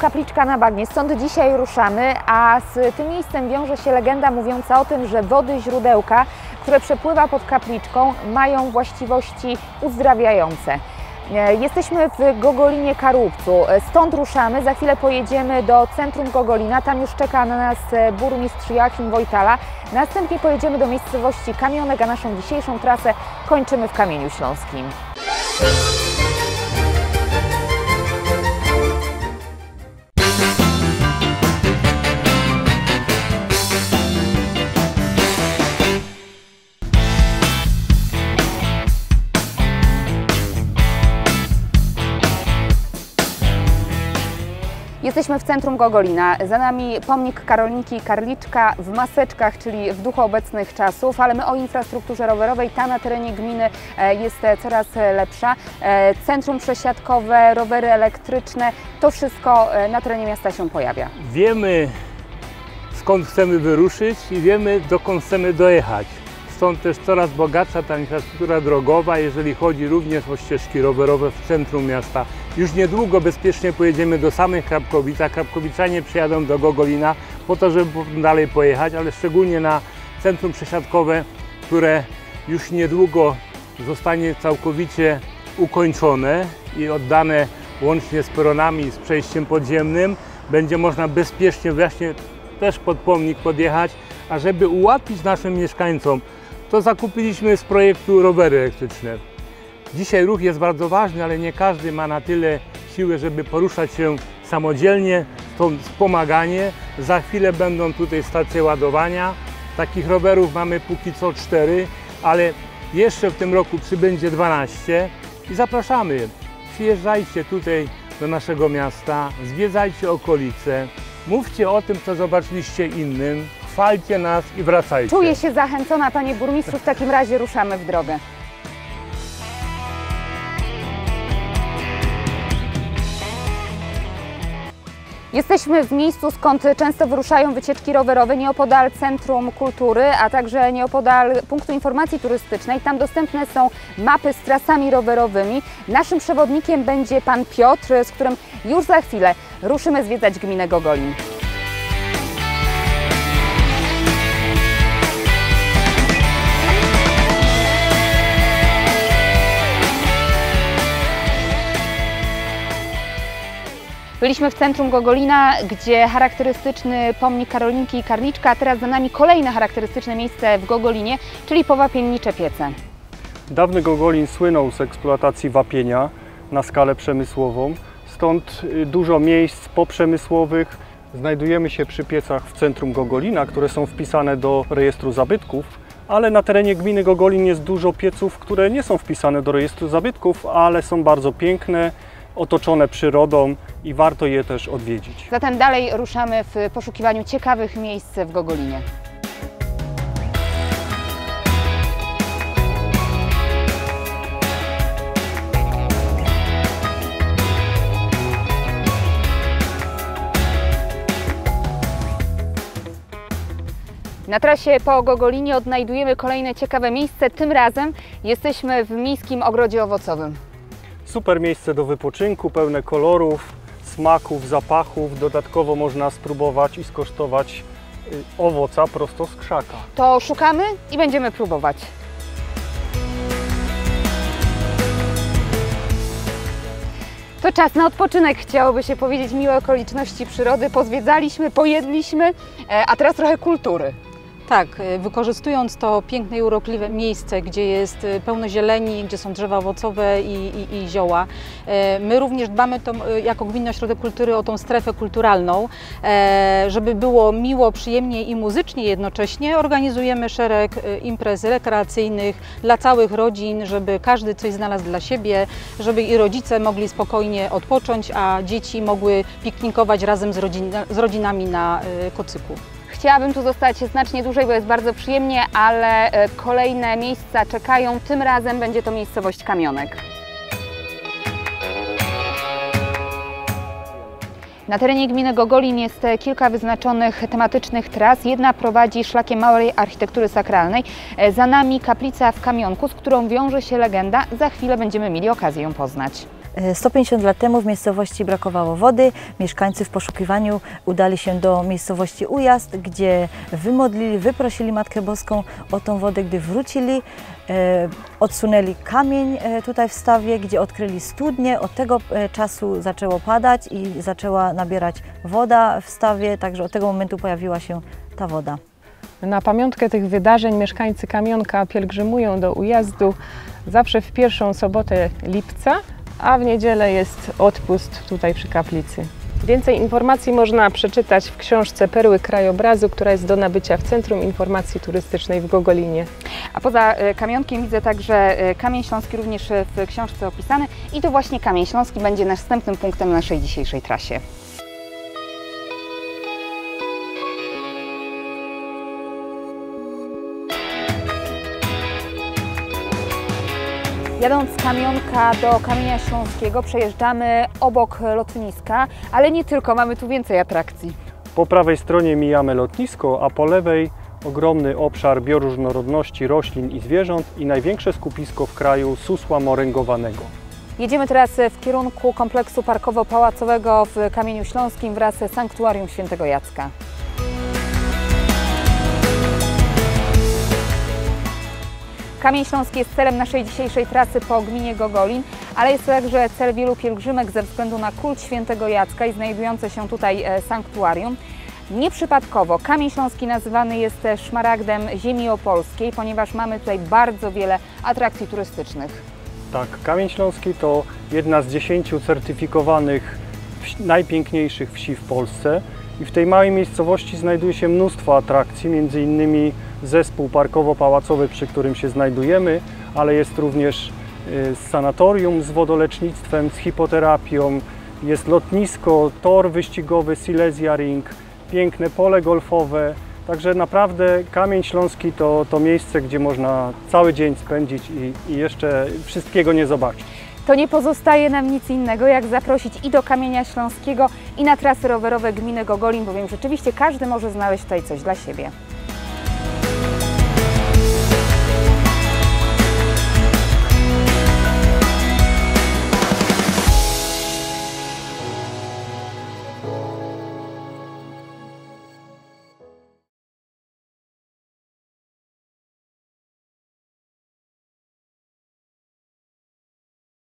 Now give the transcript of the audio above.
Kapliczka na Bagnie, stąd dzisiaj ruszamy, a z tym miejscem wiąże się legenda mówiąca o tym, że wody źródełka, które przepływa pod kapliczką, mają właściwości uzdrawiające. Jesteśmy w Gogolinie Karłubcu, stąd ruszamy, za chwilę pojedziemy do centrum Gogolina, tam już czeka na nas burmistrz Joachim Wojtala. Następnie pojedziemy do miejscowości Kamionek, a naszą dzisiejszą trasę kończymy w Kamieniu Śląskim. Jesteśmy w centrum Gogolina, za nami pomnik Karolinki Karliczka w maseczkach, czyli w duchu obecnych czasów, ale my o infrastrukturze rowerowej, ta na terenie gminy jest coraz lepsza. Centrum przesiadkowe, rowery elektryczne, to wszystko na terenie miasta się pojawia. Wiemy, skąd chcemy wyruszyć i wiemy, dokąd chcemy dojechać. Stąd też coraz bogatsza ta infrastruktura drogowa, jeżeli chodzi również o ścieżki rowerowe w centrum miasta. Już niedługo bezpiecznie pojedziemy do samych Krapkowic, a krapkowiczanie przyjadą do Gogolina po to, żeby dalej pojechać, ale szczególnie na centrum przesiadkowe, które już niedługo zostanie całkowicie ukończone i oddane łącznie z peronami i z przejściem podziemnym. Będzie można bezpiecznie właśnie też pod pomnik podjechać, a żeby ułatwić naszym mieszkańcom, to zakupiliśmy z projektu rowery elektryczne. Dzisiaj ruch jest bardzo ważny, ale nie każdy ma na tyle siły, żeby poruszać się samodzielnie, stąd wspomaganie. Za chwilę będą tutaj stacje ładowania. Takich rowerów mamy póki co 4, ale jeszcze w tym roku przybędzie 12 i zapraszamy. Przyjeżdżajcie tutaj do naszego miasta, zwiedzajcie okolice, mówcie o tym, co zobaczyliście innym, chwalcie nas i wracajcie. Czuję się zachęcona, panie burmistrzu, w takim razie ruszamy w drogę. Jesteśmy w miejscu, skąd często wyruszają wycieczki rowerowe, nieopodal Centrum Kultury, a także nieopodal punktu informacji turystycznej. Tam dostępne są mapy z trasami rowerowymi. Naszym przewodnikiem będzie pan Piotr, z którym już za chwilę ruszymy zwiedzać gminę Gogolin. Byliśmy w centrum Gogolina, gdzie charakterystyczny pomnik Karolinki Karliczka, a teraz za nami kolejne charakterystyczne miejsce w Gogolinie, czyli powapiennicze piece. Dawny Gogolin słynął z eksploatacji wapienia na skalę przemysłową, stąd dużo miejsc poprzemysłowych. Znajdujemy się przy piecach w centrum Gogolina, które są wpisane do rejestru zabytków, ale na terenie gminy Gogolin jest dużo pieców, które nie są wpisane do rejestru zabytków, ale są bardzo piękne, otoczone przyrodą i warto je też odwiedzić. Zatem dalej ruszamy w poszukiwaniu ciekawych miejsc w Gogolinie. Na trasie po Gogolinie odnajdujemy kolejne ciekawe miejsce. Tym razem jesteśmy w Miejskim Ogrodzie Owocowym. Super miejsce do wypoczynku, pełne kolorów, smaków, zapachów. Dodatkowo można spróbować i skosztować owoca prosto z krzaka. To szukamy i będziemy próbować. To czas na odpoczynek, chciałoby się powiedzieć, miłe okoliczności przyrody. Pozwiedzaliśmy, pojedliśmy, a teraz trochę kultury. Tak, wykorzystując to piękne i urokliwe miejsce, gdzie jest pełno zieleni, gdzie są drzewa owocowe i zioła. My również dbamy jako Gminny Ośrodek Kultury o tą strefę kulturalną, żeby było miło, przyjemnie i muzycznie jednocześnie. Organizujemy szereg imprez rekreacyjnych dla całych rodzin, żeby każdy coś znalazł dla siebie, żeby i rodzice mogli spokojnie odpocząć, a dzieci mogły piknikować razem z rodzinami na kocyku. Chciałabym tu zostać znacznie dłużej, bo jest bardzo przyjemnie, ale kolejne miejsca czekają. Tym razem będzie to miejscowość Kamionek. Na terenie gminy Gogolin jest kilka wyznaczonych tematycznych tras. Jedna prowadzi szlakiem małej architektury sakralnej. Za nami kaplica w Kamionku, z którą wiąże się legenda. Za chwilę będziemy mieli okazję ją poznać. 150 lat temu w miejscowości brakowało wody. Mieszkańcy w poszukiwaniu udali się do miejscowości Ujazd, gdzie wymodlili, wyprosili Matkę Boską o tą wodę. Gdy wrócili, odsunęli kamień tutaj w stawie, gdzie odkryli studnię. Od tego czasu zaczęło padać i zaczęła nabierać woda w stawie, także od tego momentu pojawiła się ta woda. Na pamiątkę tych wydarzeń mieszkańcy Kamionka pielgrzymują do Ujazdu zawsze w pierwszą sobotę lipca, a w niedzielę jest odpust tutaj przy kaplicy. Więcej informacji można przeczytać w książce Perły krajobrazu, która jest do nabycia w Centrum Informacji Turystycznej w Gogolinie. A poza Kamionkiem widzę także Kamień Śląski również w książce opisany i to właśnie Kamień Śląski będzie następnym punktem naszej dzisiejszej trasie. Jadąc z Kamionka do Kamienia Śląskiego przejeżdżamy obok lotniska, ale nie tylko, mamy tu więcej atrakcji. Po prawej stronie mijamy lotnisko, a po lewej ogromny obszar bioróżnorodności roślin i zwierząt i największe skupisko w kraju susła moręgowanego. Jedziemy teraz w kierunku kompleksu parkowo-pałacowego w Kamieniu Śląskim wraz z Sanktuarium Świętego Jacka. Kamień Śląski jest celem naszej dzisiejszej trasy po gminie Gogolin, ale jest to także cel wielu pielgrzymek ze względu na kult Świętego Jacka i znajdujące się tutaj sanktuarium. Nieprzypadkowo Kamień Śląski nazywany jest szmaragdem ziemi opolskiej, ponieważ mamy tutaj bardzo wiele atrakcji turystycznych. Tak, Kamień Śląski to jedna z 10 certyfikowanych najpiękniejszych wsi w Polsce i w tej małej miejscowości znajduje się mnóstwo atrakcji, między innymi zespół parkowo-pałacowy, przy którym się znajdujemy, ale jest również sanatorium z wodolecznictwem, z hipoterapią, jest lotnisko, tor wyścigowy Silesia Ring, piękne pole golfowe. Także naprawdę Kamień Śląski to miejsce, gdzie można cały dzień spędzić i jeszcze wszystkiego nie zobaczyć. To nie pozostaje nam nic innego, jak zaprosić i do Kamienia Śląskiego, i na trasy rowerowe gminy Gogolin, bowiem rzeczywiście każdy może znaleźć tutaj coś dla siebie.